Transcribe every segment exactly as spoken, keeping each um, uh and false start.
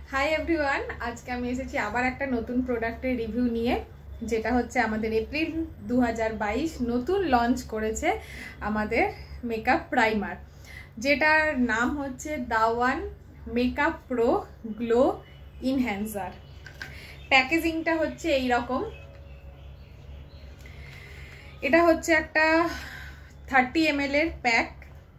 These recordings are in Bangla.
হাই এভরিওয়ান, আজকে আমি এসেছি আবার একটা নতুন প্রোডাক্টের রিভিউ নিয়ে, যেটা হচ্ছে আমাদের এপ্রিল দু হাজার বাইশ নতুন লঞ্চ করেছে আমাদের মেকআপ প্রাইমার, যেটার নাম হচ্ছে the one makeup pro glow enhancer. প্যাকেজিংটা হচ্ছে এই রকম। এটা হচ্ছে একটা থার্টি এম এল এর প্যাক,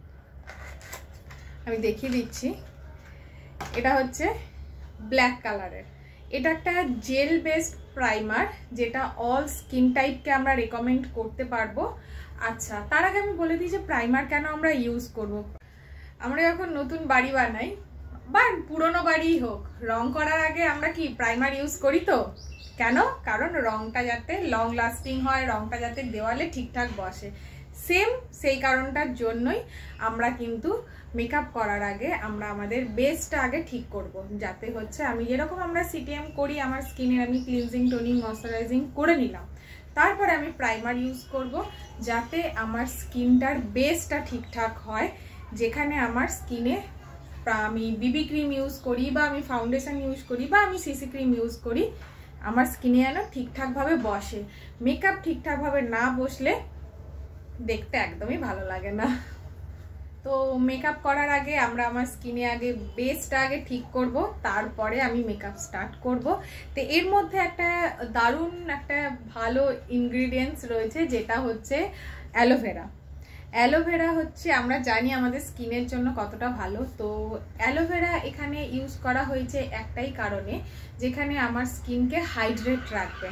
আমি দেখিয়ে দিচ্ছি। এটা হচ্ছে ব্ল্যাক কালারের। এটা একটা জেল বেসড প্রাইমার, যেটা অল স্কিন টাইপকে আমরা রেকমেন্ড করতে পারবো। আচ্ছা, তার আগে আমি বলে দিই যে প্রাইমার কেন আমরা ইউজ করব। আমরা যখন নতুন বাড়ি বানাই বা পুরনো বাড়ি হোক, রং করার আগে আমরা কি প্রাইমার ইউজ করি তো? কেন? কারণ রংটা যাতে লং লাস্টিং হয়, রংটা যাতে দেওয়ালে ঠিকঠাক বসে। সেম সেই কারণটার জন্যই আমরা কিন্তু মেকআপ করার আগে আমরা আমাদের বেসটা আগে ঠিক করব, যাতে হচ্ছে আমি যেরকম আমরা সিটিএম করি, আমার স্কিনের আমি ক্লিনজিং টোনিং ময়শ্চারাইজিং করে নিলাম, তারপরে আমি প্রাইমার ইউজ করব, যাতে আমার স্কিনটার বেসটা ঠিকঠাক হয়। যেখানে আমার স্কিনে আমি বিবি ক্রিম ইউজ করি বা আমি ফাউন্ডেশন ইউজ করি বা আমি সিসি ক্রিম ইউজ করি, আমার স্কিনে যেন ঠিকঠাকভাবে বসে। মেকআপ ঠিকঠাকভাবে না বসলে দেখতে একদমই ভালো লাগে না। তো মেকআপ করার আগে আমরা আমার স্কিনে আগে বেসটা আগে ঠিক করব, তারপরে আমি মেকআপ স্টার্ট করব। তো এর মধ্যে একটা দারুণ একটা ভালো ইনগ্রিডিয়েন্টস রয়েছে, যেটা হচ্ছে অ্যালোভেরা। অ্যালোভেরা হচ্ছে আমরা জানি আমাদের স্কিনের জন্য কতটা ভালো। তো অ্যালোভেরা এখানে ইউজ করা হয়েছে একটাই কারণে, যেখানে আমার স্কিনকে হাইড্রেট রাখবে।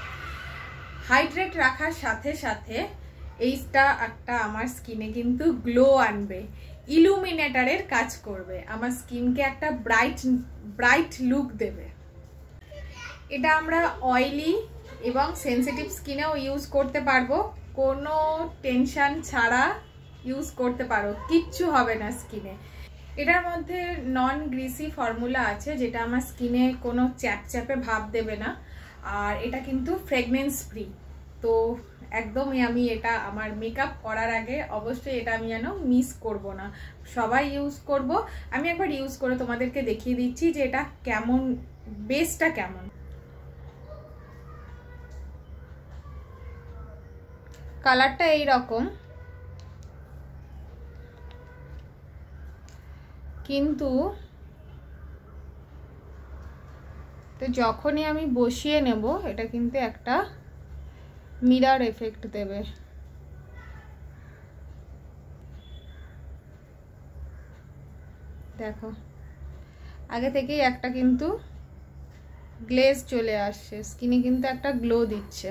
হাইড্রেট রাখার সাথে সাথে এইটা একটা আমার স্কিনে কিন্তু গ্লো আনবে, ইলুমিনেটারের কাজ করবে, আমার স্কিনকে একটা ব্রাইট ব্রাইট লুক দেবে। এটা আমরা অয়েলি এবং সেনসিটিভ স্কিনেও ইউজ করতে পারবো, কোনো টেনশন ছাড়া ইউজ করতে পারো, কিচ্ছু হবে না স্কিনে। এটার মধ্যে নন গ্রিসি ফর্মুলা আছে, যেটা আমার স্কিনে কোনো চ্যাপচ্যাপে ভাব দেবে না। আর এটা কিন্তু ফ্রেগনেন্স ফ্রি। তো একদমই আমি এটা আমার মেকআপ করার আগে অবশ্যই এটা আমি যেন মিস করব না, সবাই ইউজ করব। আমি একবার ইউজ করে তোমাদেরকে দেখিয়ে দিচ্ছি যে এটা কেমন, বেসটা কেমন। কালারটা এই রকম, কিন্তু তো যখনই আমি বসিয়ে নেব এটা কিন্তু একটা মিরার এফেক্ট দেবে। দেখো, আগে থেকেই একটা কিন্তু গ্লেজ চলে আসছে, স্কিনে কিন্তু একটা গ্লো দিচ্ছে।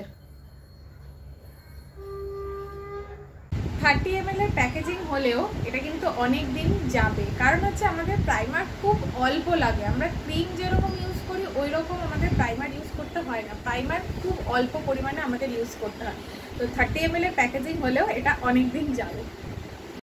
থার্টি এম এল এর প্যাকেজিং হলেও এটা কিন্তু অনেক দিন যাবে, কারণ হচ্ছে আমাদের প্রাইমার খুব অল্প লাগে। আমরা ক্রিম যেরকম ইউজ করি ওই রকম আমাদের প্রাইমার ইউজ করতে হয় না, প্রাইমার খুব অল্প পরিমাণে আমাদের ইউজ করতে হয়। তো থার্টি এম এল এর প্যাকেজিং হলেও এটা অনেক দিন যাবে।